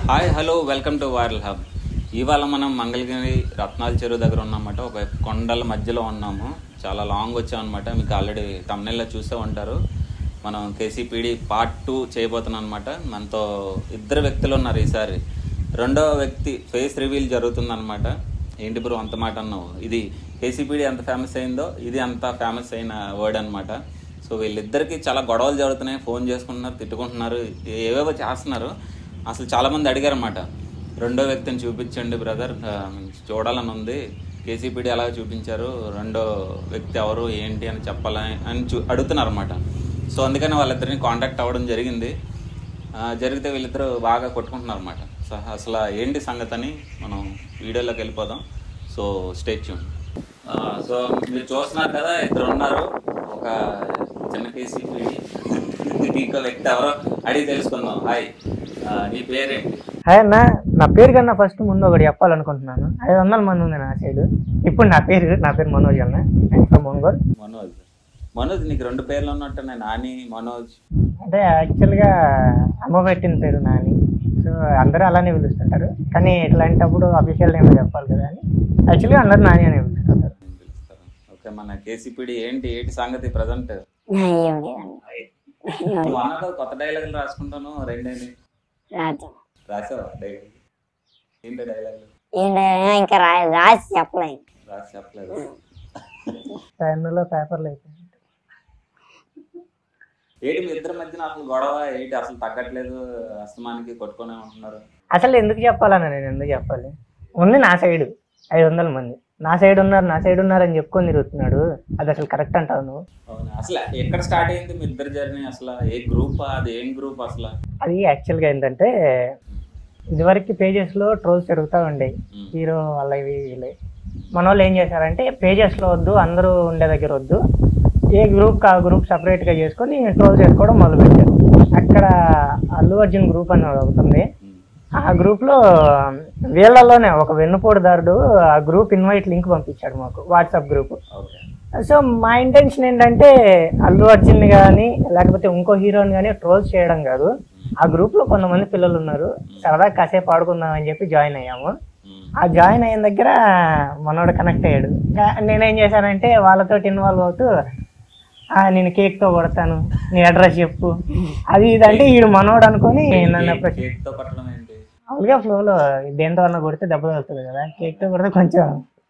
Hi hello welcome to viral hub. ఇవాళ మనం మంగళగిరి రత్నాల చెరువు దగ్గర ఉన్నామన్నమాట. ఒక కొండల మధ్యలో ఉన్నాము. చాలా లాంగ్ వచ్చామన్నమాట. మీకు ఆల్రెడీ తమ్నెల్లో చూసే ఉంటారు. మనం కేసీపీడి పార్ట్ 2 చేయబోతున్నాం అనమాట. మనతో ఇద్దరు వ్యక్తులు ఉన్నారు. ఈసారి రెండవ వ్యక్తి ఫేస్ రివీల్ జరుగుతుందన్నమాట. ఏంటి బ్రో అంత మాట అన్నావు? ఇది కేసీపీడి ఎంత ఫేమస్ అయిందో ఇది అంత ఫేమస్ అయిన వర్డ్ అనమాట. సో వీళ్ళిద్దరికి చాలా గొడవలు జరుగుతున్నాయి. ఫోన్ చేసుకుంటున్నారు, తిట్టుకుంటున్నారు, ఏవేవో చేస్తున్నారు. అసలు చాలామంది అడిగారు అన్నమాట, రెండో వ్యక్తిని చూపించండి బ్రదర్, చూడాలని ఉంది. కేసీపీడి అలాగే చూపించారు, రెండో వ్యక్తి ఎవరు ఏంటి అని చెప్పాలని అడుగుతున్నారు అనమాట. సో అందుకని వాళ్ళిద్దరిని కాంటాక్ట్ అవ్వడం జరిగింది. జరిగితే వీళ్ళిద్దరూ బాగా కొట్టుకుంటున్నారు అనమాట. సో అసలు ఏంటి సంగతి అని మనం వీడియోలోకి వెళ్ళిపోదాం. So stay tune. సో మీరు చూస్తున్నారు కదా, ఇద్దరు ఉన్నారు. ఒక చిన్న కేసీపీడి, ఇంకో వ్యక్తి ఎవరో అడిగి తెలుసుకుందాం. హాయ్, నీ పేరేంటి? హాయ్ అన్న, నా పేరు కన్నా ఫస్ట్ ముందు ఒకటి చెప్పాలనుకుంటున్నాను. 500 మంది ఉంది నా సైడ్. ఇప్పుడు నా పేరు మనోజ్ అన్న, ఒంగోలు. మనోజ్ నీకు రెండు పేర్లు ఉన్నట్టు, నాని మనోజ్. అంటే యాక్చువల్గా అమ్మ పెట్టిన పేరు నాని. సో అందరూ అలానే పిలుస్తుంటారు, కానీ ఇట్లాంటప్పుడు అఫీషియల్ నేమ్ చెప్పాలి కదా అని యాక్చువల్గా అందరూ నాని అనే పిలుస్తుంటారు. ఓకే, మన కేసీపీడి ఏంటి సంగతి ప్రజెంట్? కొత్త డైలాగులు రాసుకుంటాను, రెండేది రాసావా డైలాగ్? ఏంటి డైలాగులు? ఇంకా రాసి చెప్పలేదు. పెన్నులో పేపర్లు అయిపోయింది. ఏంటి మీ ఇద్దరి మధ్యన అసలు గొడవ ఏంటి? అసలు తగ్గట్లేదు, అస్తమానికి కొట్టుకునే ఉంటున్నారు. అసలు ఎందుకు చెప్పాలన్నా, నేను ఎందుకు చెప్పాలి? ఉంది నా సైడ్ 500 మంది, నా సైడ్ ఉన్నారు అని చెప్పుకొని తిరుగుతున్నాడు. అది అసలు కరెక్ట్ అంటావు నువ్వు? అవునా? అసలు ఎక్కడ స్టార్ట్ అయింది మీ ఇద్దరు జర్నీ? అసలు ఏ గ్రూప్? అది ఏం గ్రూప్ అసలు? అది యాక్చువల్గా ఏంటంటే, ఇదివరకు పేజెస్లో ట్రోల్స్ జరుగుతూ ఉండేవి. హీరో వాళ్ళ వీళ్ళే. మన వాళ్ళు ఏం చేశారంటే, పేజెస్లో వద్దు, అందరూ ఉండే దగ్గర వద్దు, ఏ గ్రూప్ ఆ గ్రూప్ సపరేట్గా చేసుకొని ట్రోల్ చేసుకోవడం మొదలుపెట్టారు. అక్కడ అల్లు అర్జున్ గ్రూప్ అని అవుతుంది. ఆ గ్రూప్లో వీళ్ళలోనే ఒక వెన్నుపోటుదారుడు ఆ గ్రూప్ ఇన్వైట్ లింక్ పంపించాడు మాకు, వాట్సాప్ గ్రూప్. సో మా ఇంటెన్షన్ ఏంటంటే, అల్లు అర్జున్ కానీ లేకపోతే ఇంకో హీరోని కానీ ట్రోల్స్ చేయడం కాదు. ఆ గ్రూప్లో కొంతమంది పిల్లలు ఉన్నారు, సరదా కాసేపు ఆడుకుందాం అని చెప్పి జాయిన్ అయ్యాము. ఆ జాయిన్ అయిన దగ్గర మనోడు కనెక్ట్ అయ్యాడు. నేనేం చేశానంటే వాళ్ళతో ఇన్వాల్వ్ అవుతూ, నేను కేక్తో కొడతాను, నీ అడ్రస్ చెప్పు, అది ఇది అంటే వీడు మనోడు అనుకొని నన్ను మామూలుగా ఫ్లోలో దేంతో అన్న కొడితే దెబ్బ తగులుతుంది కదా, కేక్తో కొడితే కొంచెం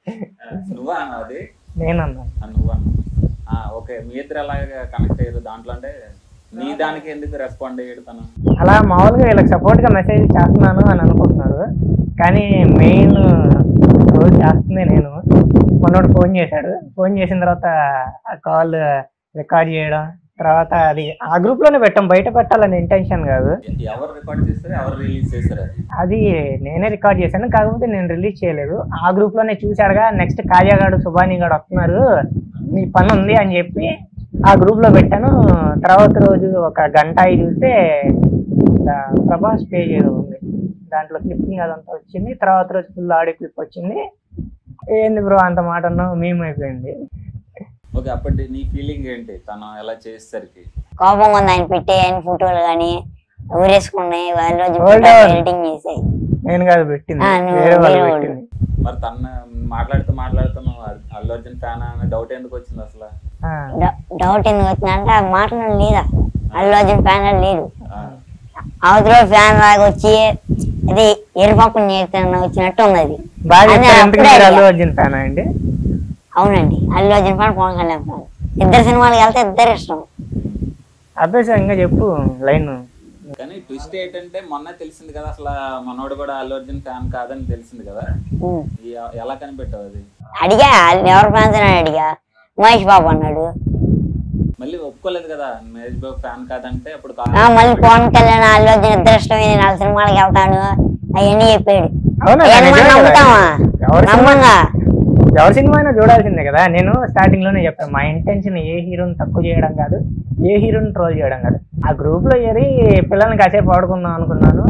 నేనన్నా. ఓకే, మీ ఇద్దరు అలాగే కనెక్ట్ అయ్యారు దాంట్లో. అంటే నీ దానికి ఎందుకు రెస్పాండ్ అయ్యాడు తను? అలా మామూలుగా వీళ్ళకి సపోర్ట్గా మెసేజ్ చేస్తున్నాను అని అనుకుంటున్నారు, కానీ మెయిన్ రోజు చేస్తుంది నేను. మొన్నోడు ఫోన్ చేశాడు. ఫోన్ చేసిన తర్వాత ఆ కాల్ రికార్డ్ చేయడం, తర్వాత అది ఆ గ్రూప్ లోనే పెట్టాం, బయట పెట్టాలని ఇంటెన్షన్ కాదు. ఎవరు రికార్డ్ చేస్తారు, ఎవరు రిలీజ్ చేస్తారు? అది నేనే రికార్డ్ చేశాను, కాకపోతే నేను రిలీజ్ చేయలేదు. ఆ గ్రూప్ లోనే చూశాడుగా, నెక్స్ట్ కాజాగాడు సుబానీ గాడు వస్తున్నారు, మీ పని ఉంది అని చెప్పి ఆ గ్రూప్ లో పెట్టాను. తర్వాత రోజు ఒక గంట అయి చూస్తే ప్రభాస్ పేజ్ ఏదో ఉంది, దాంట్లో క్లిప్పింగ్ అదంతా వచ్చింది. తర్వాత రోజు ఫుల్ ఆడియో క్లిప్ వచ్చింది. ఏంది బ్రో అంత మాట అన్నావు, మేము అయిపోయింది. ఓకే, అప్పటి నీ ఫీలింగ్ ఏంటి తను ఎలా చేసేసరికి? కోపం ఉంది ఆయన పెట్టే ఫోటోలు కానీ ఊరేసుకున్నాయి, ఎడిటింగ్ చేసాయి. నేను కాదు పెట్టింది, వేరే వాళ్ళు పెట్టింది. మరి తను మాట్లాడుతున్నావు అల్లు అర్జున్ ఫ్యాన్ అనే డౌట్ ఎందుకు వచ్చింది అసలు? డౌట్ ఎందుకు వచ్చిందంటే ఆ మాటలు లేదా, అల్లు అర్జున్ ఫ్యాన్ లేదు, అవతల ఫ్యాన్ లాగా వచ్చి అది ఎరుపక్కన వచ్చినట్టు ఉంది. అది అల్లు అర్జున్ ఫ్యాన్ అండి? అవునండి, అల్లు అర్జున్ ఫ్యాన్, పవన్ కళ్యాణ్ ఫ్యాన్. ఇద్దరు సినిమాలకు వెళ్తే ఇద్దరు ఇష్టం. అభ్యాసంగా చెప్పు లైన్. కానీ ట్విస్ట్ ఏంటంటే, మొన్న తెలిసింది కదా అసలు మనోడు కూడా అల్లు అర్జున్ ఫ్యాన్ కాదని తెలిసింది కదా, ఎలా కనిపెట్టావు అది? అడిగా ఎవరు ఫ్యాన్స్ అని అడిగా, మహేష్ బాబు అన్నాడు. మళ్ళీ ఒప్పుకోలేదు కదా మహేష్ బాబు ఫ్యాన్ కాదంటే. అప్పుడు మళ్ళీ పవన్ కళ్యాణ్ అల్లు అర్జున్ ఇద్దరు ఇష్టం, 4 సినిమాలకు వెళ్తాను అవన్నీ చెప్పాడు. నమ్ముతామా? నమ్మంగా ఎవరి సినిమా అయినా చూడాల్సిందే కదా. నేను స్టార్టింగ్ లోనే చెప్పాను, మా ఇంటెన్షన్ ఏ హీరోని తక్కువ చేయడం కాదు, ఏ హీరోని ట్రోల్ చేయడం కాదు. ఆ గ్రూప్ లో ఏరి పిల్లల్ని కాసేపు ఆడుకుందాం అనుకున్నాను,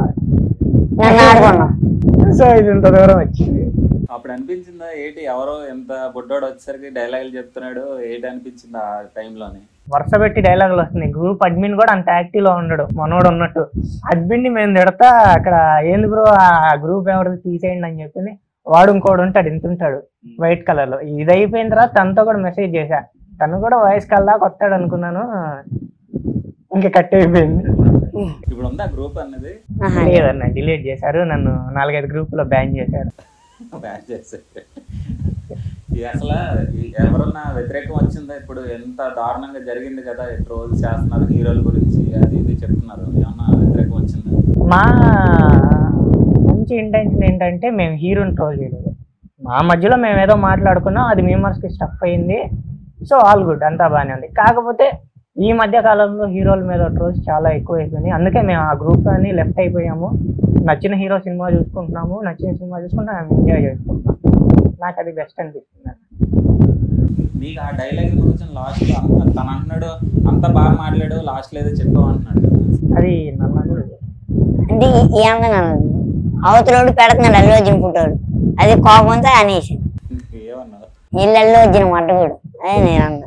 సో ఇది ఇంత దూరం వచ్చింది. అప్పుడు అనిపించిందా ఏంటి, ఎవరో ఎంత బుడ్డోడు వచ్చేసరికి డైలాగులు చెప్తున్నాడు ఏంటి అనిపించింది ఆ టైంలోనే? వరుస పెట్టి డైలాగులు వస్తున్నాయి. గ్రూప్ అడ్మిన్ కూడా అంత యాక్టివ్ లో ఉండడు, మనోడు ఉన్నట్టు. అడ్మిన్ ని మేము తిడతా అక్కడ ఏంది బ్రో ఆ గ్రూప్ ఎవరిది తీసేయండి అని చెప్పి వాడు ఇంకోడు ఉంటాడు, ఇంత ఉంటాడు వైట్ కలర్ లో. ఇది అయిపోయిన తర్వాత తనతో కూడా మెసేజ్ చేశా, తను కూడా వాయిస్ కాల్ దాకా వస్తాడు అనుకున్నాను, ఇంకా కట్ అయిపోయింది. ఇప్పుడు ఉందా గ్రూప్ అన్నది? లేదన్న, డిలీట్ చేశారు, నన్ను 4-5 గ్రూప్ లో బ్యాన్ చేశారు. బ్యాన్ చేశారు. అసలు ఎవరన్నా వ్యతిరేకం వచ్చిందా? ఇప్పుడు ఎంత దారుణంగా జరిగింది కదా, ట్రోల్ చేస్తున్నారు హీరోల గురించి, అది ఇది చెప్తున్నారు, ఏమన్నా వ్యతిరేకం వచ్చిందా? మా మంచి ఇంటెన్షన్ ఏంటంటే మేము హీరోని ట్రోల్ చేయలేదు, మా మధ్యలో మేము ఏదో మాట్లాడుకున్నాం, అది మెంబర్స్కి స్టఫ్ అయింది, సో ఆల్ గుడ్, అంతా బాగానే ఉంది. కాకపోతే ఈ మధ్య కాలంలో హీరోల మీద ట్రోల్స్ చాలా ఎక్కువ అయిపోయినాయి, అందుకే మేము ఆ గ్రూప్ అని లెఫ్ట్ అయిపోయాము. నచ్చిన హీరో సినిమా చూసుకుంటున్నాము, నచ్చిన సినిమా చూసుకుంటే మేము ఎంజాయ్ చేసుకుంటున్నాం. నాకు అది బెస్ట్ అనిపిస్తుంది. మీకు ఆ డైలాగ్ గురించి లాస్ట్ తను అంటున్నాడు అంత బాగా మాట్లాడు, లాస్ట్ ఏదో చెప్పావు అంటున్నాడు, అది నన్ను అంటే ఏమన్నా అవతలోడు పెడుతున్నాడు అల్లు అర్జున్ ఫోటోలు, అది కోపంతో అనేసి ఏమన్నా వీళ్ళు అల్లు అర్జున్ మట్టగూడు, అదే నేను అన్నా.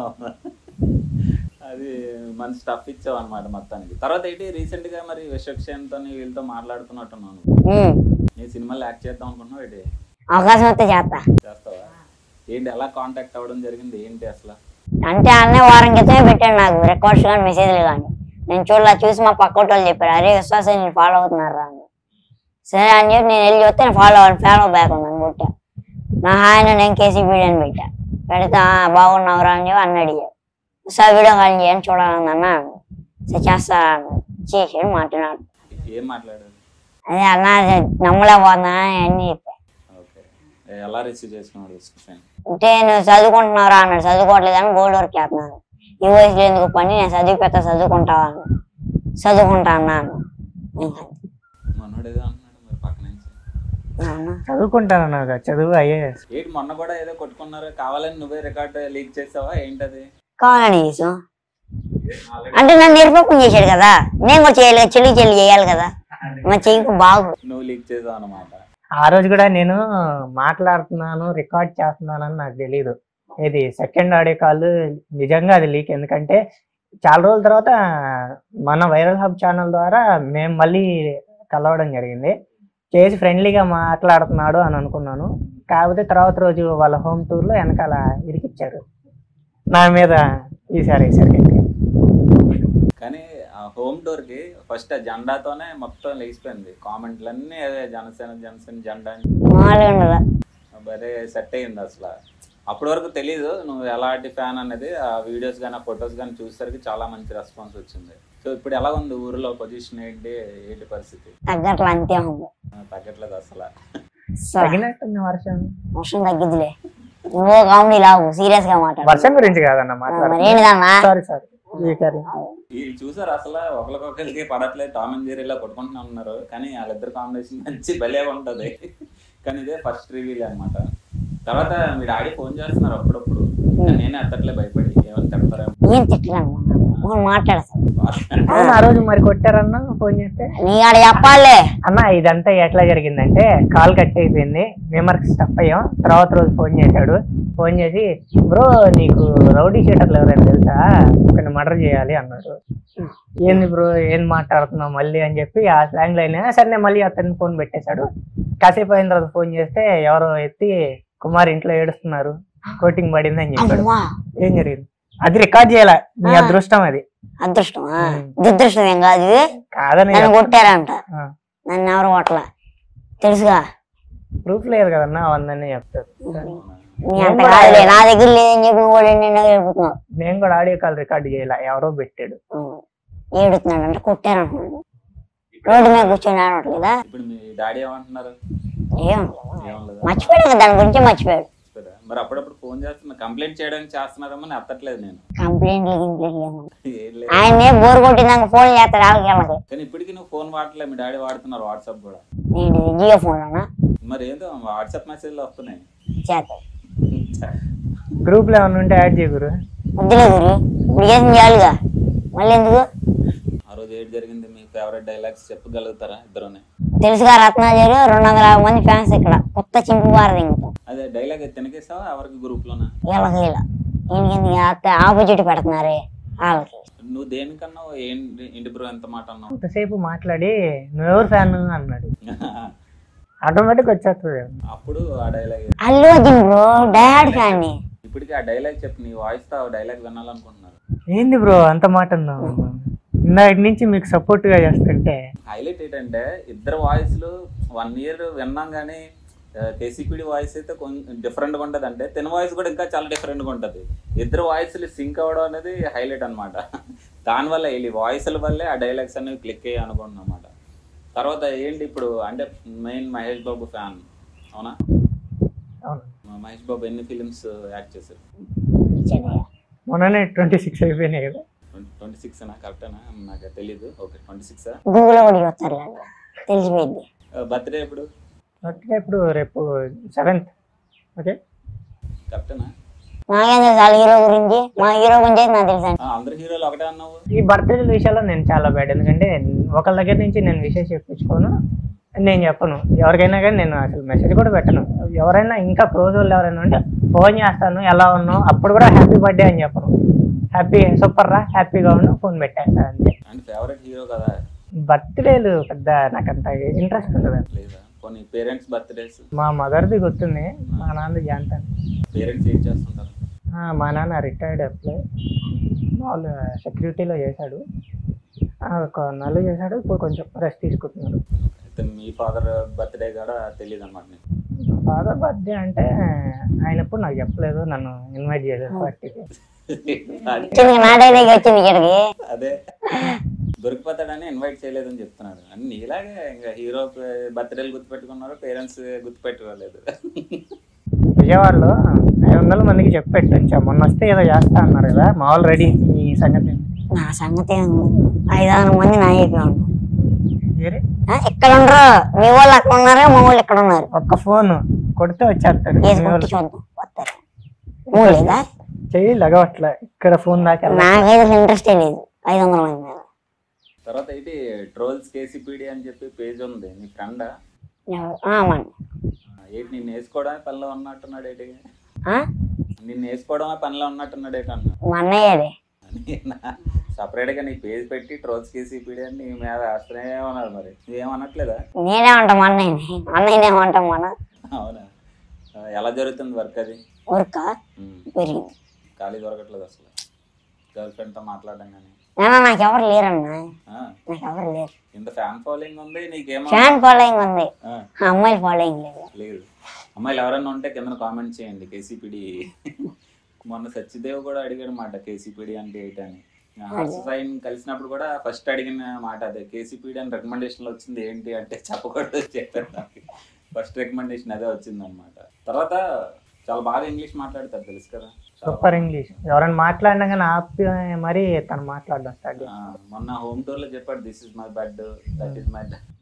అది మంచి స్టఫ్ ఇచ్చావు అనమాట మొత్తానికి. తర్వాత ఏంటి రీసెంట్ గా మరి విశ్వక్షేణ్తో వీళ్ళతో మాట్లాడుతున్నట్టున్నాను, నేను సినిమాలో యాక్ట్ చేద్దాం అనుకున్నావు ఏంటి? అవకాశం వస్తే చేస్తావా? ఏంటి ఎలా కాంటాక్ట్ అవ్వడం జరిగింది ఏంటి అసలు? అంటే అన్నీ వారం క్రితమే పెట్టాడు నాకు రికార్డ్స్ కానీ మెసేజ్లు కానీ, నేను చూసి మా పక్క వాళ్ళు చెప్పారు, అరే విశ్వాసం నేను ఫాలో అవుతున్నారు అని. సరే అని చెప్పి నేను వెళ్ళి చూస్తే నేను ఫాలో బ్యాక్ ఉందని కొట్టా. నా హాయన నేను కేసీపీ అని పెట్టా, పెడితే బాగున్నావురా అని చెప్పి అన్న అడిగాడు. సార్ వీడియో కాల్ చేయని చూడాలని అన్నా, సార్ చేస్తారా చేసాడు, మాట్లాడాడు. ఏం మాట్లాడారు? అదే అన్న నమ్మలేకపోతున్నా అన్నీ చెప్పా. ఎలా రిసీవ్ చేసుకున్నాడు? అంటే నువ్వు చదువుకుంటున్నావురా అన్నాడు, చదువుకోవట్లేదని గోల్డ్ వర్క్ చేస్తున్నాను, ఈ వయసులో ఎందుకు పని, నేను చదువుకుంటావా అన్న, చదువుకుంటా అన్నాను. మనోడు ఏదో అంటున్నాడు మరి పక్క నుంచి, చదువుకుంటాను, చదువు ఐఏఎస్. ఏంటి మొన్న కూడా ఏదో కొట్టుకున్నారు, కావాలని నువ్వే రికార్డ్ లీక్ చేసావా ఏంటది? కావాలని చేసాం అంటే నన్ను నిర్పకం చేశాడు కదా, నేను కూడా చేయాలి, చెల్లి చేయాలి కదా, మా చెయ్యికి బాగు. నువ్వు లీక్ చేసావు అన్నమాట. ఆ రోజు కూడా నేను మాట్లాడుతున్నాను, రికార్డ్ చేస్తున్నానని నాకు తెలీదు. ఇది సెకండ్ ఆడియో కాల్, నిజంగా అది లీక్. ఎందుకంటే చాలా రోజుల తర్వాత మన వైరల్ హబ్ ఛానల్ ద్వారా మేము మళ్ళీ కలవడం జరిగింది, చేసి ఫ్రెండ్లీగా మాట్లాడుతున్నాడు అని అనుకున్నాను. కాకపోతే తర్వాత రోజు వాళ్ళ హోమ్ టూర్లో వెనకాల ఇరికిచ్చారు నా మీద, ఈసారి కానీ ఆ హోమ్ టూర్ కి ఫస్ట్ ఆ జెండాతోనే మొత్తం లేచిపోయింది, కామెంట్లన్నీ అదే జనసేన జెండా భలే సెట్ అయింది అసలు. అప్పటి వరకు తెలీదు నువ్వు ఎలాంటి ఫ్యాన్ అనేది, ఆ వీడియోస్ కానీ ఆ ఫొటోస్ కానీ చూసేసరికి చాలా మంచి రెస్పాన్స్ వచ్చింది. సో ఇప్పుడు ఎలా ఉంది ఊరిలో పొజిషన్ ఏంటి పరిస్థితి? తగ్గట్లేదు అసలు, తగినట్టుంది. వర్షం తగ్గిద్దిలే, నువ్వు కామెడీ లావు సీరియస్ గా మాట్లాడు. వర్షం గురించి కాదన్న మాట్లాడు. చూసారు అసలు ఒకరికొకరికి పడట్లేదు, టామ్ అండ్ జెర్రీలా కొట్టుకుంటూనే ఉన్నారు, కానీ వాళ్ళిద్దరు కాంబినేషన్ మంచి భలే ఉంటది. కానీ ఇదే ఫస్ట్ రివీల్ అనమాట. తర్వాత మీరు ఆడి ఫోన్ చేస్తున్నారు అప్పుడప్పుడు, నేనే ఎత్తట్లే భయపడి ఏమని తిడతారేమో. ఏం తిట్టలేము మాట్లాడతాను. ఆ రోజు మరి కొట్టారన్నా ఫోన్ చేస్తే? నీ ఆడ చెప్పాలే అన్న, ఇదంతా ఎట్లా జరిగిందంటే కాల్ కట్ అయిపోయింది, మేమర్కి స్టప్ అయ్యాం. తర్వాత రోజు ఫోన్ చేశాడు, ఫోన్ చేసి బ్రో నీకు రౌడీ షీటర్లు ఎవరైనా తెలుసా, ఒకరిని మర్డర్ చేయాలి అన్నాడు. ఏంది బ్రో ఏం మాట్లాడుతున్నావు మళ్ళీ అని చెప్పి ఆ స్లాంగ్ లైన్ సరే మళ్ళీ అతన్ని ఫోన్ పెట్టేశాడు. కాసేపు అయిన తర్వాత ఫోన్ చేస్తే ఎవరో ఎత్తి కుమార్ ఇంట్లో ఏడుస్తున్నారు, కోటింగ్ పడింది అని చెప్పాడు. ఏం జరిగింది? అది రికార్డ్ చేయాల, నీ అదృష్టం. అది అదృష్టం దురదృష్టం ఏం కాదు, కాదని కొట్టారంట, నన్ను ఎవరు కొట్టలా తెలుసుగా, ప్రూఫ్ లేదు కదన్నా, అవన్నీ చెప్తారు. నా దగ్గర లేదని చెప్పి ఏడుపుతున్నావు. నేను కూడా ఆడియో కాల్ రికార్డ్ చేయాల, ఎవరో పెట్టాడు. ఏడుతున్నాడు అంటే కొట్టారంటున్నాడు, రోడ్డు మీద కూర్చొని ఆడట్లేదా? మర్చిపోయాడు, దాని గురించి మర్చిపోయాడు. మరి అప్పుడప్పుడు ఫోన్ చేస్తున్నా, కంప్లైంట్ చేయడానికి చేస్తున్నారేమో ఎత్తట్లేదు. నేను కంప్లైంట్ ఆయనే బోర్ కొట్టినాక ఫోన్ చేస్తాడు వాళ్ళకి. కానీ ఇప్పటికి నువ్వు ఫోన్ వాడట్లేదు, మీ డాడీ వాడుతున్నారు వాట్సాప్ కూడా. జియో ఫోన్ లోనా? మరి ఏందో వాట్సాప్ మెసేజ్లు వస్తున్నాయి. గ్రూప్ లో ఏమన్నా ఉంటే యాడ్ చేయగురు. వద్దులే గురు, ఇప్పుడు ఏం చేయాలిగా మళ్ళీ ఎందుకు? ఆ రోజు ఏం జరిగింది, మీ ఫేవరెట్ డైలాగ్స్ చెప్పగలుగుతారా ఇద్దరునే? తెలుసుగా, రత్నాజరు 250 మంది ఫ్యాన్స్ ఇక్కడ, కొత్త చింపు బారది. అదే డైలాగ్ తినకేసావా ఎవరికి గ్రూప్ లోనా? ఆపోజిట్ పెడుతున్నారే వాళ్ళకి. నువ్వు దేనికన్నావు ఏంటి బ్రో ఎంత మాట అన్నావు? ఎంతసేపు మాట్లాడి నువ్వెవరు ఫ్యాన్ అన్నాడు. ఆటోమేటిక్ వచ్చేస్తుంది. అప్పుడు ఆ dialogue Allu Arjun bro diehard fan. ఇప్పటికీ ఆ డైలాగ్ చెప్పు, నీ వాయిస్ తో ఆ డైలాగ్ వినాలనుకుంటున్నారు. ఏంది బ్రో అంత మాట అన్నావు? ఇందాటి నుంచి మీకు సపోర్ట్ గా చేస్తుంటే. హైలైట్ ఏంటంటే ఇద్దరు వాయిస్లు 1 year విన్నాం కానీ కేసీపీడి వాయిస్ అయితే కొంచెం డిఫరెంట్గా ఉంటుంది. అంటే తిన వాయిస్ కూడా ఇంకా చాలా డిఫరెంట్గా ఉంటుంది. ఇద్దరు వాయిస్లు సింక్ అవ్వడం అనేది హైలైట్ అనమాట. దానివల్ల ఈ వాయిస్ల వల్లే ఆ డైలాగ్స్ అనేవి క్లిక్ అయ్యాయి అనుకుంటున్నాను అనమాట. తర్వాత ఏంటి ఇప్పుడు అంటే మెయిన్ మహేష్ బాబు ఫ్యాన్ అవునా? మహేష్ బాబు ఎన్ని ఫిలిమ్స్ యాక్ట్ చేశారు? మొన్ననే 26 అయిపోయినాయి కదా. 26 కరెక్టేనా? నాకు తెలీదు. ఓకే 26. గూగుల్ కూడా చూస్తారు తెలిసిపోయింది. బర్త్డే ఎప్పుడు? ఇప్పుడు రేపు 7th. ఓకే కరెక్టేనా? నాకేం తెలుసు వాళ్ళ హీరో గురించి, మా హీరో గురించి అయితే నాకు తెలుసు. అందరు హీరోలు ఒకటే అన్నావు. ఈ బర్త్డే విషయాల్లో నేను చాలా బ్యాడ్. ఎందుకంటే ఒకళ్ళ దగ్గర నుంచి నేను విషయం చెప్పించుకోను, నేను చెప్పను ఎవరికైనా. కానీ నేను అసలు మెసేజ్ కూడా పెట్టను. ఎవరైనా ఇంకా క్లోజ్ వాళ్ళు ఎవరైనా ఉంటే ఫోన్ చేస్తాను, ఎలా ఉన్నావు, అప్పుడు కూడా హ్యాపీ బర్త్డే అని చెప్పను. హ్యాపీ సూపర్ రా, హ్యాపీగా ఉన్నా, ఫోన్ పెట్టేస్తాను అంతే. అంటే ఫేవరెట్ హీరో కదా. బర్త్డేలు పెద్ద నాకు అంత ఇంట్రెస్ట్ ఉంటుంది. లేదా కొన్ని పేరెంట్స్ బర్త్డేస్? మా మదర్ది గుర్తుంది, మా నాన్నది జాంతాను. పేరెంట్స్ ఏం చేస్తుంటారు? మా నాన్న రిటైర్డ్ ఎంప్లాయ్, వాళ్ళు సెక్యూరిటీలో చేశాడు. ఒక నెల చేశాడు, ఇప్పుడు కొంచెం రెస్ట్ తీసుకుంటున్నాడు. అయితే మీ ఫాదర్ బర్త్డే కూడా తెలియదు అనమాట నీకు? ఫాదర్ బర్త్డే అంటే ఆయన ఎప్పుడు నాకు చెప్పలేదు, నన్ను ఇన్వైట్ చేయలేదు పార్టీకి. నా డైలాగ్ వచ్చింది ఇక్కడికి. అదే దొరికిపోతాడని ఇన్వైట్ చేయలేదని చెప్తున్నాడు. అన్ని ఇలాగే ఇంకా హీరో బర్త్డేలు గుర్తుపెట్టుకున్నారు, పేరెంట్స్ గుర్తుపెట్టుకోలేదు. విజయవాడలో 500 మందికి చెప్పి పెట్టొచ్చా, మొన్న వస్తే ఏదో చేస్తా అన్నారు కదా. మా వాళ్ళు రెడీ. మీ సంగతి? నా సంగతి 500 మంది నా ఏపీ ఉన్నారు. ఇక్కడ ఉండరు, మీ వాళ్ళు అక్కడ ఉన్నారు, మా వాళ్ళు ఇక్కడ ఉన్నారు. ఒక్క ఫోన్ కొడితే వచ్చేస్తారు. లేదా చెయ్యి లగవట్లే ఇక్కడ ఫోన్ దాకా. నాకైతే ఇంట్రెస్టే లేదు 500 మంది మీద. తర్వాత ఏంటి ట్రోల్స్ కేసీపీడి అని చెప్పి పేజ్ ఉంది, నీ ఫ్రెండా? ఏంటి నిన్ను వేసుకోవడమే పనిలో ఉన్నట్టున్నాడు? ఏంటి నిన్ను వేసుకోవడమే పనిలో ఉన్నట్టున్నాడు? ఏంటి అన్న మా అన్నయ్యదే సపరేట్ గా నీ పేజ్ పెట్టి ట్రోల్స్ కేసీపీడి అని నీ మీద వేస్తూనే ఉన్నారు. మరి నువ్వేమనట్లేదా? నేనేమంటా మా అన్నయ్యనే ఏమంటాం మన. అవునా? ఎలా జరుగుతుంది వర్క్? అది వర్క్ ఖాళీ దొరకట్లేదు అసలు గర్ల్ ఫ్రెండ్ తో మాట్లాడడం కానీ? నాకెవరు లేరన్నా, నాకెవరు లేరు. ఇంత ఫ్యాన్ ఫాలోయింగ్ ఉంది నీకేమో? ఫ్యాన్ ఫాలోయింగ్ ఉంది, అమ్మాయిల ఫాలోయింగ్ లేదు. లేదు. అమ్మాయిలు ఎవరైనా ఉంటే కింద కామెంట్ చేయండి. కేసీపీడి మొన్న సత్యదేవ్ కూడా అడిగాడు మాట కేసీపీడి అంటే ఏంటని. హర్షసాయిని కలిసినప్పుడు కూడా ఫస్ట్ అడిగిన మాట అదే, కేసీపీడి అని రికమెండేషన్ వచ్చింది ఏంటి అంటే చెప్పకూడదు చెప్పారు. నాకు ఫస్ట్ రికమెండేషన్ అదే వచ్చింది అనమాట. తర్వాత చాలా బాగా ఇంగ్లీష్ మాట్లాడతారు తెలుసు కదా. Super English. ఎవరైనా మాట్లాడినా కానీ ఆపి మరి తను మాట్లాడడం స్టార్ట్. మొన్న హోమ్ టూర్ లో చెప్పాడు, this is my bed, that is my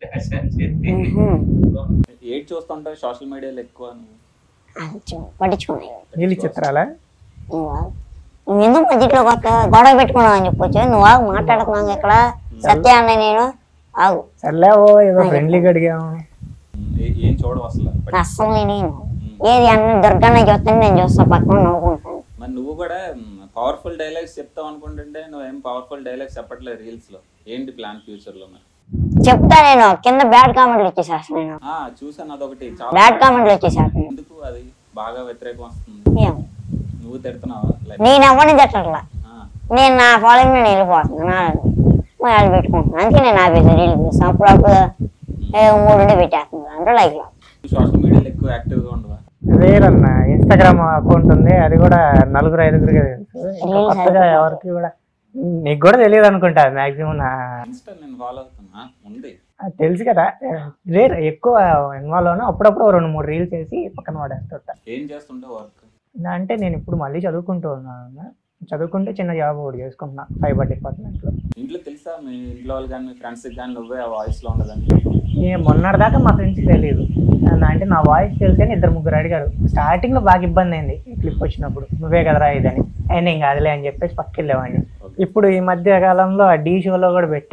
ad చూస్తుంటావు సోషల్ మీడియాలో ఎక్కువ? పట్టించుకున్నాయి నీళ్ళు చిత్రాలా? నువ్వు ఎందుకు మధ్యలో గొడవ పెట్టుకున్నావు అని చెప్పొచ్చు. నువ్వు ఆగు, మాట్లాడుతున్నావు ఇక్కడ. సత్య అన్న నేను ఆగు. సర్లే ఓ ఏదో ఫ్రెండ్లీగా అడిగాము. ఏం చూడవు అసలు? అస్సలు నేను ఏది అన్న దుర్గన్న చూస్తాను, నేను చూస్తా పక్కన నవ్వుకుంటాను. మరి నువ్వు కూడా పవర్ఫుల్ డైలాగ్స్ చెప్తావు అనుకుంటుంటే నువ్వేం పవర్ఫుల్ డైలాగ్స్ చెప్పట్లేదు రీల్స్ లో. ఏంటి ప్లాన్ ఫ్యూచర్ లో? మరి చెప్తా, నేను కింద బ్యాడ్ కామెంట్లు వచ్చేసేస్తాను. నేను చూసాను అదొకటి బ్యాడ్ కామెంట్లు వచ్చేసేస్తాను. ఎందుకు అది బాగా వ్యతిరేకం వస్తుంది? నువ్వు తిడుతున్నావా? నేను ఎవరిని తిట్టట్లా, నేను నా ఫాలోయింగ్ నేను వెళ్ళిపోతున్నాను, వాళ్ళు పెట్టుకుంటున్నాను. అందుకే నేను ఆపేసాను రీల్ చూస్తాను. అప్పుడప్పుడు 3 పెట్టేస్తున్నాను అంటే లైక్ లో. సోషల్ మీడియాలో ఎక్కువ యాక్టివ్ గా ఉండవా? వేరన్నా ఇన్స్టాగ్రామ్ అకౌంట్ ఉంది, అది కూడా 4-5 తెలుసు. కొత్తగా ఎవరికి కూడా, నీకు కూడా తెలియదు అనుకుంటా మాక్సిమం. నేను ఫాలో అవుతున్నా ఉంది తెలుసు కదా. రేర్ ఎక్కువ ఇన్వాల్వ్ అవునా, అప్పుడప్పుడు 2-3 రీల్స్ వేసి పక్కన పడేస్తుంటా. ఏం చేస్తుంటావు వర్క్? అంటే నేను ఇప్పుడు మళ్ళీ చదువుకుంటూ ఉన్నాను. చదువుకుంటే చిన్న జాబ్ ఒకటి చేసుకుంటున్నా ఫైబర్ డిపార్ట్మెంట్లో. ఇంట్లో తెలుసా మీ ఇంట్లో వాళ్ళు కానీ మీ ఫ్రెండ్స్ కానీ నువ్వే ఆ వాయిస్ లో ఉండదని? మొన్నటిదాకా మా ఫ్రెండ్స్కి తెలియదు. అంటే నా వాయిస్ తెలిసి 2-3 అడిగారు. స్టార్టింగ్ లో బాగా ఇబ్బంది అయింది ఈ క్లిప్ వచ్చినప్పుడు, నువ్వే కదరా ఇదని. అయినా ఇంకా అదిలే అని చెప్పేసి పక్కకెళ్ళేవాడిని. ఇప్పుడు ఈ మధ్య కాలంలో ఆ డీ షోలో కూడా పెట్టారు,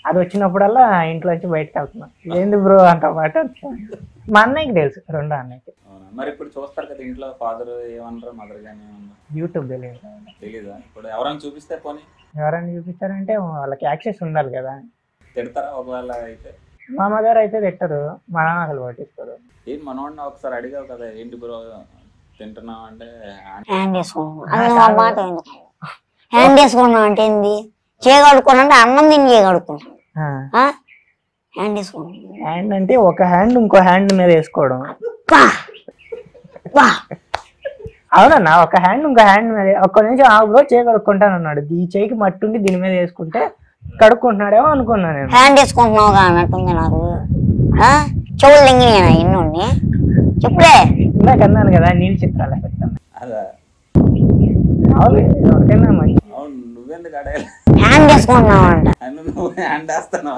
అది వచ్చినప్పుడల్లా ఇంట్లో వచ్చి బయటకు వెళ్తున్నాం. ఏంది బ్రో అంత మాట. మా అన్నయ్యకి తెలుసు, రెండో అన్నయ్యకి. మరి ఇప్పుడు చూస్తారు కదా ఇంట్లో ఫాదర్ ఏమన్నారు, మదర్ కానీ యూట్యూబ్ తెలియదు. తెలీదా? ఇప్పుడు ఎవరైనా చూపిస్తే పోనీ ఎవరైనా చూపిస్తారంటే వాళ్ళకి యాక్సెస్ ఉండాలి కదా. తిడతారా ఒకవేళ అయితే? మా మదర్ అయితే తిట్టరు, మా నాన్న అసలు పట్టిస్తారు. ఏం మనోడిని ఒకసారి అడిగావు కదా, ఏంటి బ్రో తింటున్నావు అంటే హ్యాండ్ వేసుకున్నాం. హ్యాండ్ వేసుకున్నాం అంటే ఏంది? చేయగడుకున్నా అన్నం తిని చేయగడుకుంటాం. హ్యాండ్ వేసుకున్నాం. హ్యాండ్ అంటే ఒక హ్యాండ్ ఇంకో హ్యాండ్ మీద వేసుకోవడం. అవునన్నా, ఒక హ్యాండ్ ఇంకో హ్యాండ్ మీద ఒక్క నిమిషం ఆగులో చేయి కడుక్కుంటాను అన్నాడు. ఈ చేయికి మట్టుండి దీని మీద వేసుకుంటే కడుక్కుంటున్నాడేమో అనుకున్నా నేను. హ్యాండ్ వేసుకుంటున్నావుగా అన్నట్టుంది నాకు. చెవులు లింగినా ఎన్నోని చెప్పులే. ఇందాక అన్నాను కదా నీళ్ళు చిత్రాలు పెడతాను. అదా? అవును, ఎవరికైనా మంచి. అవును, నువ్వెందుకు అడగాలి? హ్యాండ్ వేసుకుంటున్నావు అంట. నువ్వు హ్యాండ్ వేస్తున్నావా?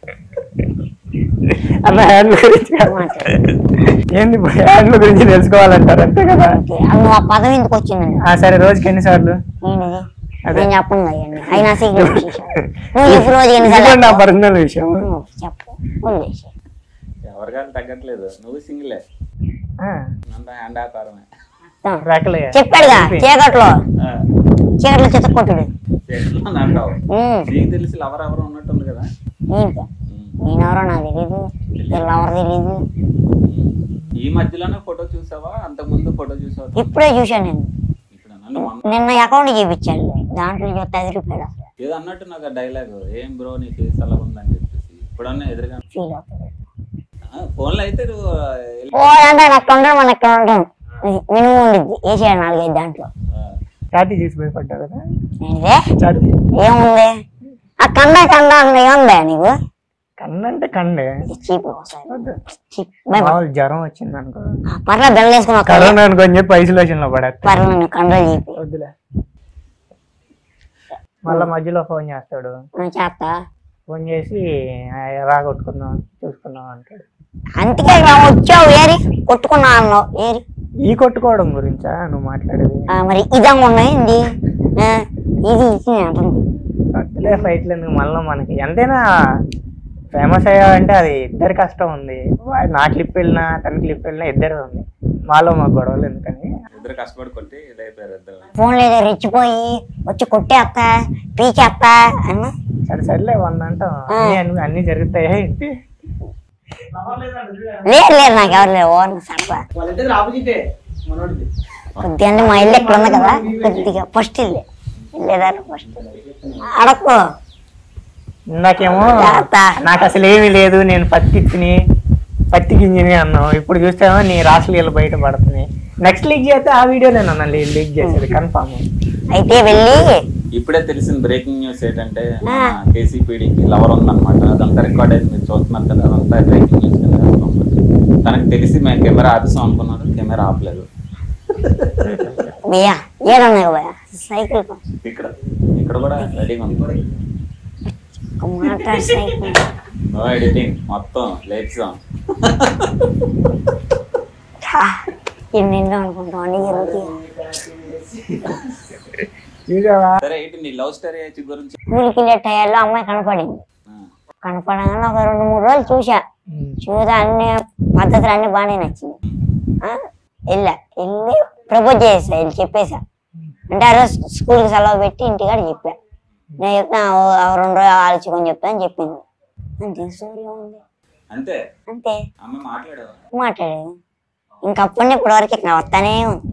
అన్న హ్యాండ్ గురించి ఏంది హ్యాండ్ గురించి తెలుసుకోవాలంటారు అంతే కదా. నువ్వు ఆ పదం ఎందుకు వచ్చిందండి? సరే, రోజుకి ఎన్నిసార్లు? నేను చెప్పను అయ్యండి, అయినా సీక్రెట్ నువ్వు చెప్పు. రోజు ఎన్నిసార్లు? నా పర్సనల్ విషయం చెప్పు. ఎవరికైనా తగ్గట్లేదు, నువ్వు సింగిలే అంత హ్యాండ్ ఆకారమే. చెప్పాడుగా చీకట్లో చితక్కొట్టుడు. అంటావు నీకు తెలిసి లవర్ ఎవరు ఉన్నట్టుంది కదా. నేనెవరో నాకు తెలీదు, ఎవరు తెలీదు. ఈ మధ్యలోనే ఫోటో చూసావా, అంతకు ముందు ఫోటో చూసావా? ఇప్పుడే చూసాను నేను. నిన్న అకౌంట్ చూపించాడు, దాంట్లో చూస్తే రూపాయలు ఏదో అన్నట్టు నాకు డైలాగ్, ఏం బ్రో నీ ఫేస్ అలా ఉందని చెప్పేసి ఇప్పుడన్నా ఎదురుగా ఫీల్ అవుతుంది. ఫోన్లో అయితే అంటే నాకు ఉండడం మన ఎక్కడ ఉంటాం మినిమం ఉండిద్ది. వేసేయాలి 4-5 దాంట్లో. ఛాతీ చూసి భయపడ్డావు కదా. ఏముంది ఆ కండ ఏముందా నీకు? కన్నంటే కండే జ్వరం వచ్చింది అనుకో, పర్లేదు బెల్ల వేసుకున్నా కరోనా అనుకోని చెప్పి ఐసోలేషన్ లో పడేస్తా. పర్లేదు కంట్రోల్ చెప్పి వద్దులే. మళ్ళా మధ్యలో ఫోన్ చేస్తాడు, చేస్తా. ఫోన్ చేసి రాగొట్టుకుందాం చూసుకుందాం అంటాడు. అందుకే వచ్చావు ఏరి కొట్టుకున్నా అన్నావు. ఏరి ఈ కొట్టుకోవడం గురించా నువ్వు మాట్లాడేది? మరి ఇదంగా ఉన్నాయి ఇది వద్దులే ఫైట్లు ఎందుకు మళ్ళీ. మనకి ఎంతైనా ఫేమస్ అయ్యావంటే అది ఇద్దరి కష్టం ఉంది. నా క్లిప్ వెళ్ళినా తన క్లిప్ వెళ్ళినా ఇద్దరు ఉంది. మాలో మాకు గొడవలు ఎందుకని ఇద్దరు కష్టపడి కొట్టి ఫోన్ లేదా రెచ్చిపోయి వచ్చి కొట్టేస్తా పీకేస్తా అన్న. సరే సరేలే 100 అంటాం, అన్ని జరుగుతాయి. ఏంటి లేదు లేదు నాకు ఎవరు లేవు. కొద్దిగా అంటే మా ఇల్లు ఎక్కడ ఉంది కదా, కొద్దిగా ఫస్ట్ ఇల్లు లేదా ఫస్ట్ అడక్కు. ఇందాకేమో నాకు అసలు ఏమీ లేదు, నేను పత్తి గింజని అన్నావు. ఇప్పుడు చూస్తామో నీ రాసులు బయట పడుతున్నాయి. నెక్స్ట్ లీక్ చేస్తే ఆ వీడియోనే నన్ను లీక్ చేసేది కన్ఫామ్. అయితే వెళ్ళి ఇప్పుడే తెలిసిన బ్రేకింగ్ న్యూస్ ఏంటంటే కేసీపీడీకి లవర్ ఉందన్నమాట. అదంతా రికార్డ్ అయింది, మీరు చూస్తున్నారు కదా. అదంతా బ్రేకింగ్ న్యూస్ కింద తనకు తెలిసి మేము కెమెరా ఆపిస్తాం అనుకున్నారు, కెమెరా ఆపలేదు. సైకిల్ ఇక్కడ కూడా రెడీగా ఉంది. నో ఎడిటింగ్, మొత్తం లేచాం. సరే ఏంటి నీ లవ్ స్టోరీ గురించి? టైర్లో అమ్మాయి కనపడింది. కనపడగానే ఒక 2-3 రోజులు చూసా అన్ని పద్ధతులు అన్ని బాగానే నచ్చింది. వెళ్ళి ప్రపోజ్ చేసా, వెళ్ళి చెప్పేసా. అంటే ఆ రోజు స్కూల్కి సెలవు పెట్టి ఇంటికాడ చెప్పా. నేను చెప్తా 2 రోజులు ఆలోచుకొని చెప్తా అని చెప్పింది. అంతే స్టోరీ ఉంది. అంతే అంతే మాట్లాడేది. ఇంకప్పటి ఇప్పటి వరకు ఇక్కడ వస్తానే ఉంది.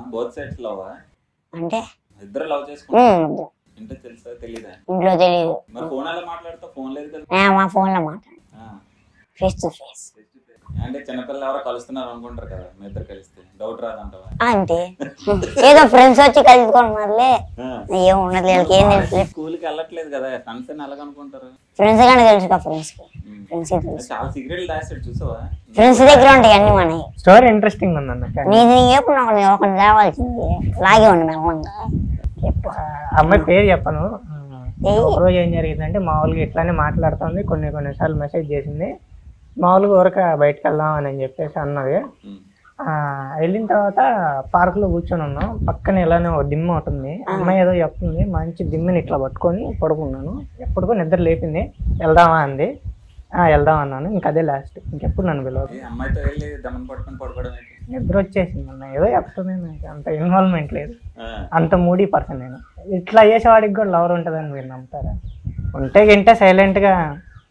అంటే ఇద్దరు లవ్ చేసుకుంటారు. ఇంట్లో తెలుసా తెలీదా? ఇంట్లో తెలీదు. మరి ఫోన్ ఎలా మాట్లాడతావు? ఫోన్ లేదు కదా. మా ఫోన్ లో మాట్లాడు, ఫేస్ టు ఫేస్. అంటే చిన్నపిల్లలు ఎవరో కలుస్తున్నారు అనుకుంటారు కదా, మీ ఇద్దరు కలిస్తే డౌట్ రాదంటావా? అంటే ఏదో ఫ్రెండ్స్ వచ్చి కలుసుకుంటున్నారులే, ఏం ఉండదు. వీళ్ళకి ఏం తెలుసు, స్కూల్కి వెళ్ళట్లేదు కదా, ఫ్రెండ్స్ అని ఎలాగనుకుంటారు? ఫ్రెండ్స్ గానే తెలుసు, ఫ్రెండ్స్ కి చాలా సీక్రెట్లు దాస్తాడు చూసావా? ఫ్రెండ్స్ దగ్గర ఉంటాయి అన్ని మనకి. స్టోరీ ఇంట్రెస్టింగ్ ఉందన్న. నీకు ఎప్పుడు ఒకటి లేవాల్సింది, లాగే ఉండి మెల్లంగా. అమ్మాయి పేరు చెప్పను. ఒకరోజు ఏం జరిగిందంటే మామూలుగా ఇట్లానే మాట్లాడుతుంది, కొన్నిసార్లు మెసేజ్ చేసింది. మామూలుగా ఊరక బయటకు వెళ్దాం అని చెప్పేసి అన్నది. వెళ్ళిన తర్వాత పార్క్ లో కూర్చొని ఉన్నాం. పక్కన ఇలానే ఒక దిమ్మ ఉంటుంది. అమ్మాయి ఏదో చెప్తుంది, మంచి దిమ్మని ఇట్లా పట్టుకొని పడుకున్నాను. ఎప్పుడుకో నిద్ర లేపింది. వెళ్దామా అంది. వెళ్దాం అన్నాను. ఇంక అదే లాస్ట్. ఇంకెప్పుడు నన్ను పిలవదు. అమ్మాయితో వెళ్ళి దమ్మని పట్టుకొని పడుకోవడం ఏంటి? నిద్ర వచ్చేసింది అన్న. ఏదో చెప్తుంది, నాకు అంత ఇన్వాల్వ్మెంట్ లేదు. అంత మూడీ పర్సన్ నేను. ఇట్లా చేసేవాడికి కూడా లవర్ ఉంటుందని మీరు నమ్ముతారా? ఉంటే గింటే సైలెంట్ గా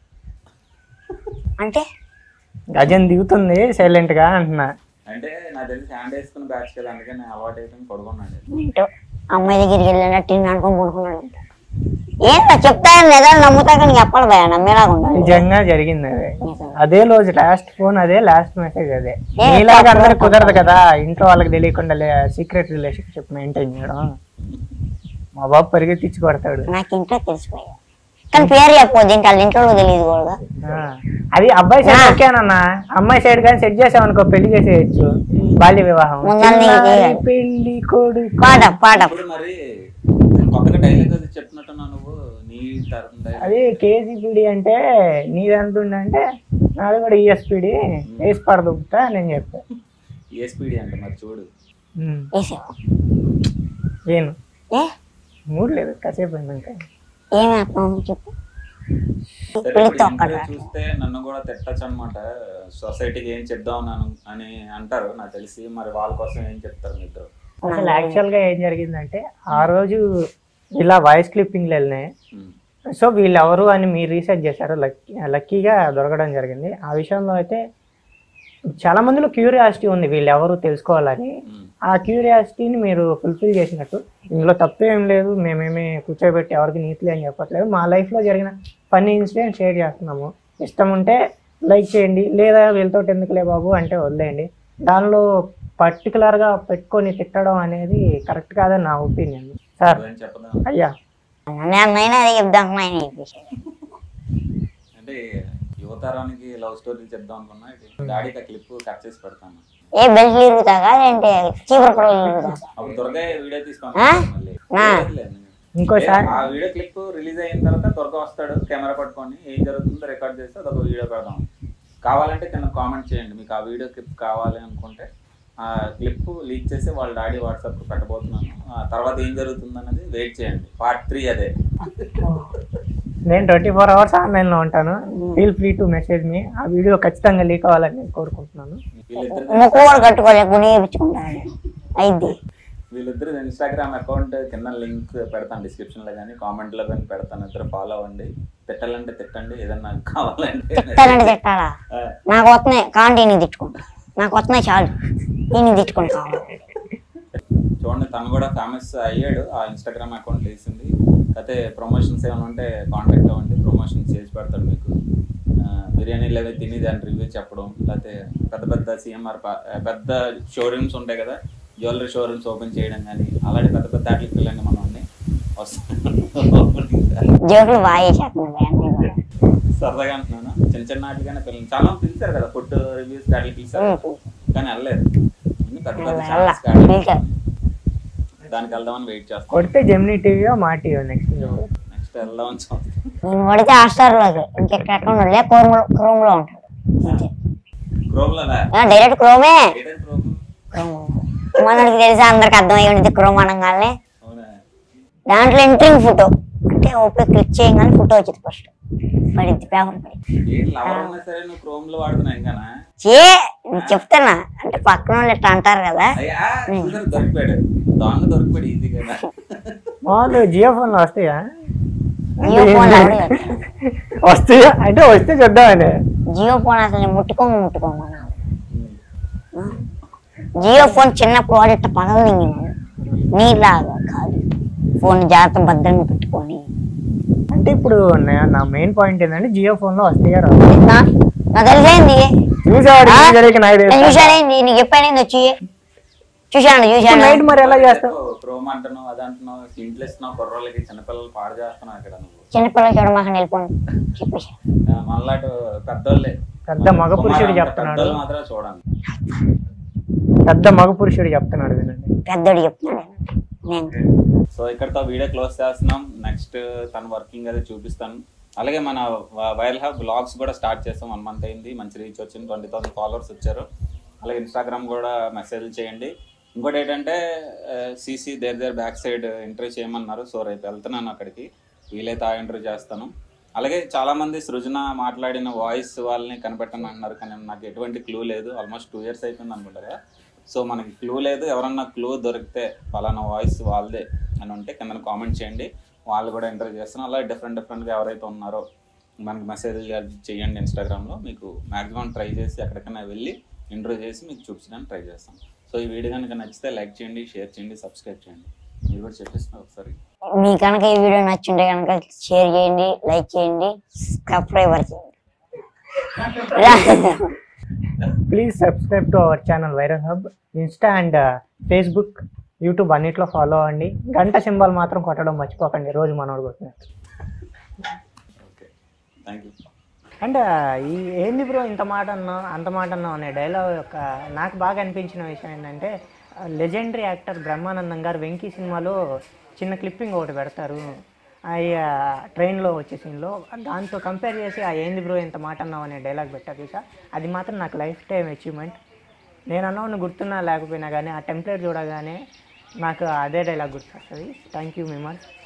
అంటే గజం దిగుతుంది సైలెంట్ గా అంటున్నా. అంటే నాకు తెలిసి హ్యాండ్ వేసుకుని బ్యాచ్ కదా, అందుకని అలవాటు అయిపోయింది పడుకున్నాడు. ఏంటో అమ్మాయి దగ్గరికి వెళ్ళినట్టు అనుకొని పడుకున్నాడు. ఏంటో చెప్తాను లేదా నమ్ముతా కానీ చెప్పాలి భయ, నమ్మేలాగా ఉండాలి. నిజంగా జరిగింది అదే. అదే రోజు లాస్ట్ ఫోన్ అదే, లాస్ట్ మెసేజ్ అదే. నీలాగా అందరికి కుదరదు కదా ఇంట్లో వాళ్ళకి తెలియకుండా సీక్రెట్ రిలేషన్షిప్ మెయింటైన్ చేయడం. మా బాబు పరిగెత్తిచ్చి కొడతాడు. నాకు ఇంట్లో తెలిసిపోయా కానీ పేరు చెప్పొద్దు, ఇంకా వాళ్ళ ఇంట్లో తెలియదు కూడా. అది అబ్బాయి సైడ్ ఓకేనన్నా. అమ్మాయి సైడ్ కానీ సెట్ చేసామనుకో పెళ్లి చేసేయచ్చు. బాల్య వివాహం, పెళ్లి కొడుకు పాట పాట. మరి కొత్తగా డైలాగ్ అది చెప్తున్నట్టున్నా నువ్వు నీ తరఫున. అది కేజీపీడి అంటే నీదంటుందంటే నాది కూడా ఈఎస్పీడి వేసి పడదుపుతా నేను చెప్పా. ఈఎస్పీడి అంటే మరి చూడు ఏను మూడు లేదు కాసేపు అయిందంటే ఏమి అర్థం చెప్పు. చూస్తే నన్ను కూడా తిట్టచ్చు అనమాట. సొసైటీకి ఏం చెప్దాం అని అంటారు నాకు తెలిసి. మరి వాళ్ళ కోసం ఏం చెప్తారు మీరు? అసలు యాక్చువల్ గా ఏం జరిగిందంటే ఆ రోజు ఇలా వాయిస్ క్లిప్పింగ్లు వెళ్ళినాయి. సో వీళ్ళు ఎవరు అని మీరు రీసెర్చ్ చేశారు. లక్కీగా దొరకడం జరిగింది. ఆ విషయంలో అయితే చాలా మందిలో క్యూరియాసిటీ ఉంది వీళ్ళు ఎవరు తెలుసుకోవాలని. ఆ క్యూరియాసిటీని మీరు ఫుల్ఫిల్ చేసినట్టు. ఇందులో తప్పేం లేదు. మేమేమి కూర్చోబెట్టి ఎవరికి నీతులు అని చెప్పట్లేదు. మా లైఫ్లో జరిగిన ఫన్నీ ఇన్సిడెంట్ షేర్ చేస్తున్నాము. ఇష్టం ఉంటే లైక్ చేయండి, లేదా వీళ్ళతో ఎందుకులే బాబు అంటే వదిలేయండి. దానిలో పర్టికులర్గా పెట్టుకొని తిట్టడం అనేది కరెక్ట్ కాదని నా ఒపీనియన్. సార్ అయ్యా అంటే యువతరానికి లవ్ స్టోరీ చెప్దాం అనుకున్నా. డాడీకి క్లిప్ కట్ చేసి పెడతాను. ఏ బెల్ట్ ఇరుగుతాగా అంటే చీపురు కూడా అప్పుడు త్వరగా వీడియో తీసుకుంటాను. ఇంకోసారి ఆ వీడియో క్లిప్ రిలీజ్ అయిన తర్వాత త్వరగా వస్తాడు కెమెరా పట్టుకొని ఏం జరుగుతుందో రికార్డ్ చేస్తే అదొక వీడియో పెడదాం. కావాలంటే కింద కామెంట్ చేయండి మీకు ఆ వీడియో క్లిప్ కావాలి అనుకుంటే. ఆ క్లిప్ లీక్ చేసి వాళ్ళ డాడీ వాట్సాప్ పెట్టబోతున్నాను. తర్వాత ఏం జరుగుతుంది అన్నది వెయిట్ చేయండి. పార్ట్ 3 అదే. నేను 24 hours ఆన్లైన్ లో ఉంటాను. Feel free to message me. ఆ వీడియో ఖచ్చితంగా లీక్ అవ్వాలని నేను కోరుకుంటున్నాను. వీళ్ళిద్దరు ఇన్స్టాగ్రామ్ అకౌంట్ కింద లింక్ పెడతాను డిస్క్రిప్షన్ లో కానీ కామెంట్ లో కానీ పెడతాను. ఇద్దరు ఫాలో అవ్వండి. తిట్టాలంటే తిట్టండి, ఏదన్నా కావాలంటే తిట్టాలా. నాకు వస్తున్నాయి కాంటీ తిట్టుకుంటా, నాకు వస్తున్నాయి చాలు నేను తిట్టుకుంటా. చూడండి తను కూడా ఫేమస్ అయ్యాడు. ఆ ఇన్స్టాగ్రామ్ అకౌంట్ వేసింది. అయితే ప్రమోషన్స్ ఏమైనా ఉంటే కాంటాక్ట్ అవ్వండి, ప్రమోషన్స్ చేసి పెడతాడు మీకు. బిర్యానీలు అవి తిని దాని రివ్యూ చెప్పడం, లేకపోతే పెద్ద పెద్ద సిఎంఆర్ పెద్ద షోరూమ్స్ ఉంటాయి కదా, జ్యువెలరీ షోరూమ్స్ ఓపెన్ చేయడం కానీ అలాంటి పెద్ద పెద్ద వాటికి వెళ్ళండి. మనం అన్ని సరదాగా అంటున్నాను. చిన్న చిన్న వాటికైనా పిల్లలు చాలా పిలిచారు కదా, ఫుడ్ రివ్యూస్ వాటికి పిలిచారు కానీ వెళ్ళలేదు. పెద్ద పెద్ద ఛానల్స్ దానికి వెళ్దామని వెయిట్ చేస్తాను. కొడితే జెమినీ టీవీయో మా టీవీ నెక్స్ట్ వెళ్దామని నేను కొడితే హాట్‌స్టార్ లోకి ఇంకెక్కడ అకౌంట్ ఉండలే, క్రోమ్ లో ఉంటాడు. క్రోమ్ లో డైరెక్ట్ క్రోమే. మనకి తెలిసి అందరికి అర్థమయ్యి ఉండేది క్రోమ్ అనగానే. దాంట్లో ఎంట్రింగ్ ఫోటో అంటే ఓపీ క్లిక్ చేయగానే ఫోటో వచ్చింది ఫస్ట్ పడింది పేపర్ పడి. చెప్తానా అంటే పక్కన వాళ్ళు ఇట్లా అంటారు కదా. జియో ఫోన్ లో వస్తాయా? జియో ఫోన్ వస్తాయా అంటే వస్తే చూద్దామని. జియో ఫోన్ అసలు ముట్టుకోమన్నా. జియో ఫోన్ చిన్నప్పుడు వాడు ఇట్లా పగలు నీలాగా కాదు, ఫోన్ జాగ్రత్త భద్రంగా పెట్టుకొని. అంటే ఇప్పుడు నా మెయిన్ పాయింట్ ఏంటంటే జియో ఫోన్ లో వస్తాయా నాకు తెలిసేంది చూసానేంది నీకు చెప్పానేంది వచ్చి చూసాను మరి ఎలా చేస్తావు? చిన్నపిల్లలు చూడమాక వెళ్ళిపోండి చెప్పేసి పెద్ద మగ పురుషుడు చెప్తున్నాడు. చూడండి పెద్ద మగ పురుషుడు చెప్తున్నాడు వినండి. పెద్దోడు చెప్తున్నాడు. సో ఇక్కడతో వీడియో క్లోజ్ చేస్తున్నాం. నెక్స్ట్ తన వర్కింగ్ అది చూపిస్తాను. అలాగే మన వైరల్ హబ్ బ్లాగ్స్ కూడా స్టార్ట్ చేస్తాం. 1 month అయింది, మంచి రీచ్ వచ్చింది, 20,000 followers వచ్చారు. అలాగే ఇన్స్టాగ్రామ్ కూడా మెసేజ్ చేయండి. ఇంకోటి ఏంటంటే CC their back side interview చేయమన్నారు. సో రేపు వెళ్తున్నాను అక్కడికి, వీలైతే ఆ ఇంటర్వ్యూ చేస్తాను. అలాగే చాలామంది సృజన మాట్లాడిన వాయిస్ వాళ్ళని కనిపెట్టని అంటున్నారు, కానీ నాకు ఎటువంటి క్లూ లేదు. ఆల్మోస్ట్ 2 years అయిపోయింది అనుకుంటా కదా. సో మనకి క్లూ లేదు. ఎవరన్నా క్లూ దొరికితే పలానా వాయిస్ వాళ్ళదే అని ఉంటే కింద కామెంట్ చేయండి, వాళ్ళు కూడా ఇంటర్వ్యూ చేస్తాను. అలాగే డిఫరెంట్గా ఎవరైతే ఉన్నారో మనకి మెసేజ్ చేయండి ఇన్స్టాగ్రామ్లో. మీకు మ్యాక్సిమం ట్రై చేసి ఎక్కడికైనా వెళ్ళి ఇంటర్వ్యూ చేసి మీకు చూపించడానికి ట్రై చేస్తాం. సో ఈ వీడియో కనుక నచ్చితే లైక్ చేయండి, షేర్ చేయండి, సబ్స్క్రైబ్ చేయండి. మీరు కూడా చెప్పేస్తున్నారు ఒకసారి. మీ కనుక ఈ వీడియో నచ్చుంటే కనుక షేర్ చేయండి, లైక్ చేయండి, సబ్స్క్రైబర్ చేయండి. Please subscribe to our channel viral hub. Insta and Facebook, YouTube అన్నిట్లో ఫాలో అవ్వండి. గంట సింబల్ మాత్రం కొట్టడం మర్చిపోకండి, రోజు మనోడు కొట్టినట్టు. Okay, thank you. అండ్ ఈ ఏంది బ్రో ఇంత మాట అన్నావు అంత మాట అన్నావు అనే డైలాగ్ యొక్క నాకు బాగా అనిపించిన విషయం ఏంటంటే, లెజెండరీ యాక్టర్ బ్రహ్మానందం గారు వెంకీ సినిమాలో చిన్న క్లిప్పింగ్ ఒకటి పెడతారు, ఆ ట్రైన్లో వచ్చే సీన్లో. దాంతో కంపేర్ చేసి ఆ ఏంది బ్రో ఇంత మాట అన్నావు అనే డైలాగ్ పెట్టారు చూసా, అది మాత్రం నాకు లైఫ్ టైం అచీవ్మెంట్. నేను అన్నాను గుర్తున్నా లేకపోయినా కానీ ఆ టెంప్లెట్ చూడగానే నాకు అదే డైలాగ్ గుర్తొస్తుంది. థ్యాంక్ యూ మిమ్మల్ని.